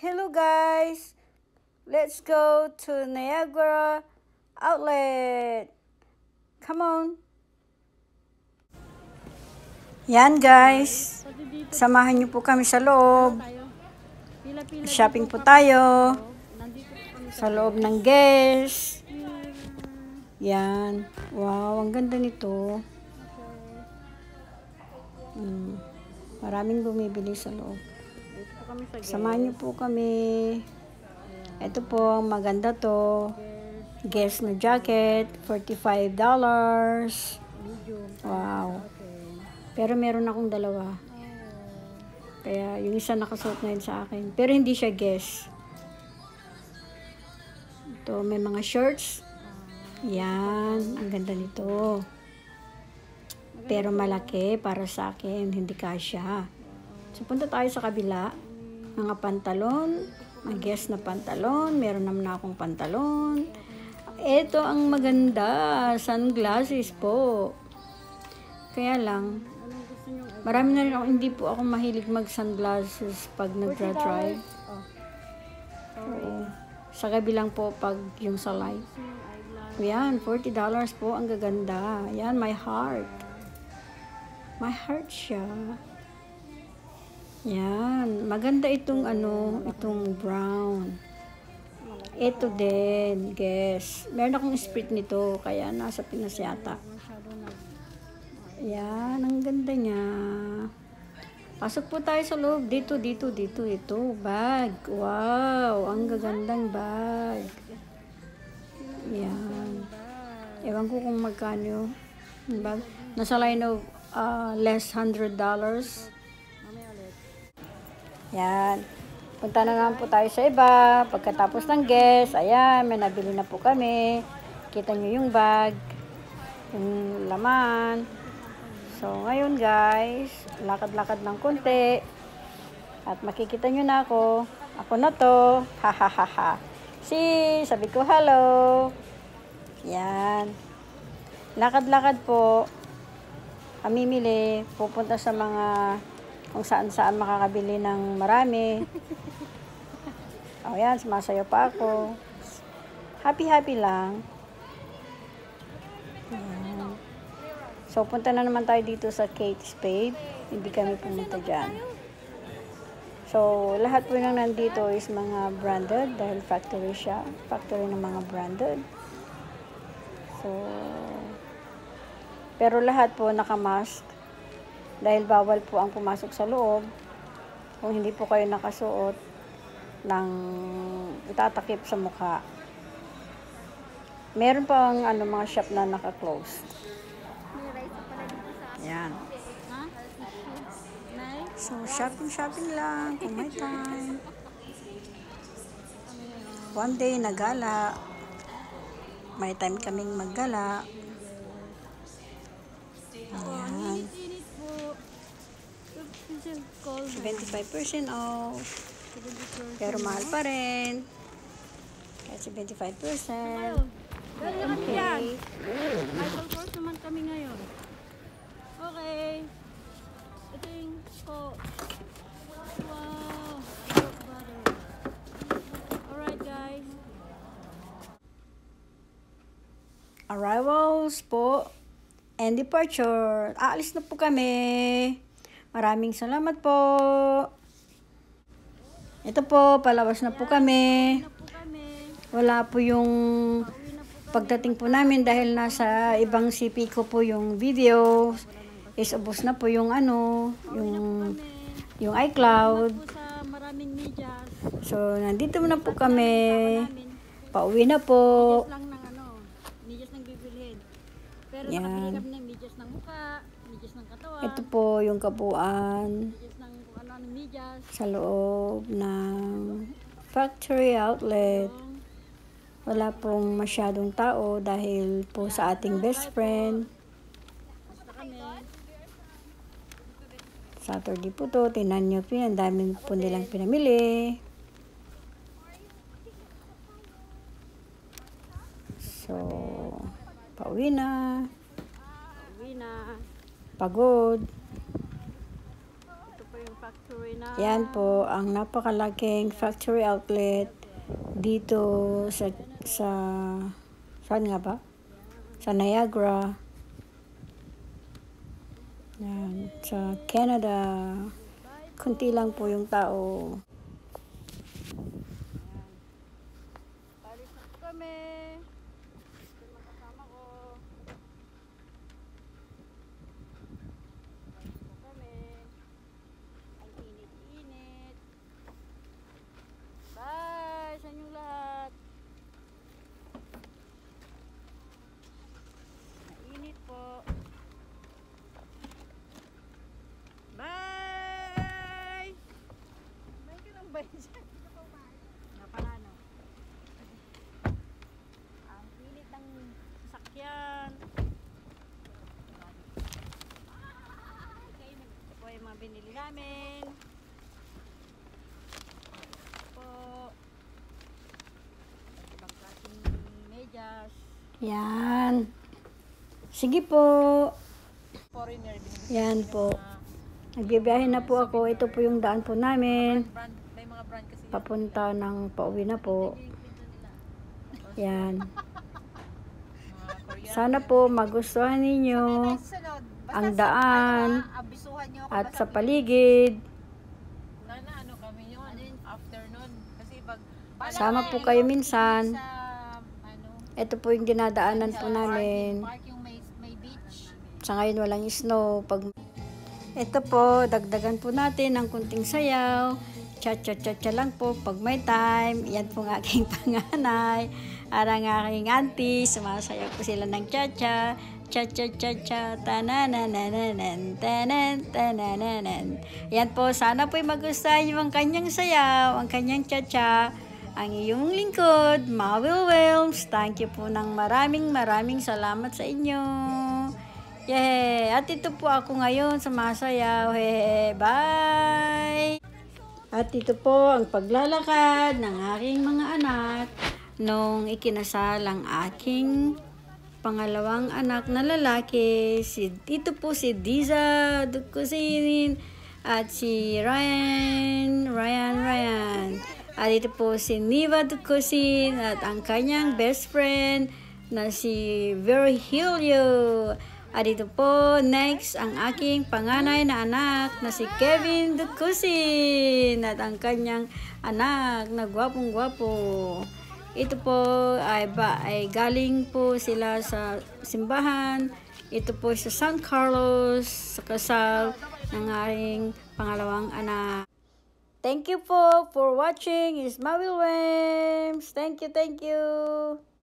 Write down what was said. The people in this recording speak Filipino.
Hello guys! Let's go to Niagara Outlet. Come on! Yan guys. Samahan niyo po kami sa loob. Shopping po tayo. Sa loob ng Guess. Yan. Wow, ang ganda nito. Maraming bumibili sa loob. Samahan niyo po kami. Ito po, maganda to. Guess na jacket, $45. Wow. Pero meron akong dalawa. Kaya yung isa nakasuot na yun sa akin. Pero hindi siya Guess. Ito, may mga shorts. Yan, ang ganda nito. Pero malaki para sa akin, hindi kasya. So, punta tayo sa kabila. Mga pantalon, mga Guess na pantalon. Meron naman akong pantalon. Ito ang maganda, sunglasses po. Kaya lang, marami na rin ako, hindi po ako mahilig mag-sunglasses pag nag-drive. Oo. Sa kabilang po pag yung sa light. Yan, $40 po, ang gaganda. Yan, my heart. My heart siya. Yan, maganda itong itong brown. Ito din, Guess. Meron akong sprit nito, kaya nasa Pinas yata. Yan, ang ganda niya. Pasok po tayo sa loob. Dito. Ito, bag. Wow, ang gagandang bag. Yan. Ewan ko kung magkano yung bag. Nasa line of less $100. Yan. Punta na naman po tayo sa iba. Pagkatapos ng Guess, ayan, may nabili na po kami. Kita nyo yung bag. Yung laman. So, ngayon guys, lakad-lakad ng konti. At makikita nyo na ako. Ako na to. Ha. Sabi ko hello. Yan. Lakad-lakad po. Pamimili. Pupunta sa mga kung saan-saan makakabili ng marami. O yan, sumasayo pa ako. Happy lang. Yan. So, punta na naman tayo dito sa Kate Spade. Hindi kami pumunta dyan. So, lahat po nang nandito is mga branded dahil factory siya. Factory ng mga branded. So, pero lahat po nakamask dahil bawal po ang pumasok sa loob kung hindi po kayo nakasuot ng itatakip sa mukha. Meron pa ang mga shop na naka-close. Yan. So, shopping lang kung may time. One day, nagala. May time kaming maggala. Ayan. 75% off. Pero mahal pa rin. Kaya 75%. Okay. Michael Kors naman kami ngayon. Okay. Ito yung coat. Wow. Alright guys. Arrivals po and departure. Aalis na po kami. Maraming salamat po. Ito po, palabas na po kami. Wala po yung pagdating po namin dahil nasa ibang CP ko po yung video. Is ubos na po yung yung iCloud. So, nandito na po kami. Pauwi na po. Medyas ng bibilhin. Pero yan. nakabili kami ng medyas ng mukha, medyas ng katawan. Ito po yung kabuuan Medyas ng medyas. sa loob ng factory outlet. Wala pong masyadong tao dahil po sa ating best friend. Saturday po to. Tingnan nyo po yan. Dami po nilang pinamili. So, pauwi na. Pagod. Ito pa yung factory na. Yan po ang napakalaking factory outlet dito sa saan nga ba? Sa Niagara. Yan, sa Canada. Kunti lang po yung tao. Palis na po kami. Ito yung kasama ko. Palis po kami. Ang init-init. Bye sa inyong lahat. Mainit po. Bye! Bye ka ng bye dyan. Napalano. Ang init ng sasakyan. Ito po yung mga binili namin. Ito po. Ibang klaseng medyas. Yan. Sige po. Foreigner din. Yan po. Nagbibiyahe na po ako. Ito po yung daan po namin. May mga brand kasi. Papunta ng pauwi na po. Yan. Sana po magustuhan ninyo ang daan at sa paligid. Ano kami yun? Afternoon. Kasi pag Sama po kayo minsan. ano, Ito po yung dinadaanan po namin. park yung may beach. Sa ngayon walang snow. Ito po, dagdagan po natin ng kunting sayaw. Cha-cha-cha-cha lang po pag may time. Yan po ng aking panganay. Arang aking auntie. Sumasayaw po sila ng cha-cha. Cha-cha-cha-cha. Tananananan. Tanan-tanananan. Yan po, sana po'y magustuhan nyo ang kanyang sayaw, ang kanyang cha-cha. Ang iyong lingkod, Mawil Wilms. Thank you po ng maraming salamat sa inyo. Yay! At ito po ako ngayon sa masayaw. Hey, bye! At ito po ang paglalakad ng aking mga anak nung ikinasal ang aking pangalawang anak na lalaki. Ito po si Diza Dukusinin at si Ryan. At ito po si Niva Dukusin at ang kanyang best friend na si Virgilio. At ito po, next, ang aking panganay na anak na si Kevin Dukusin at ang kanyang anak na gwapong-gwapo. Ito po ay galing po sila sa simbahan. Ito po sa San Carlos, sa kasal ng aking pangalawang anak. Thank you po for watching. It's Mawil Wilms. Thank you.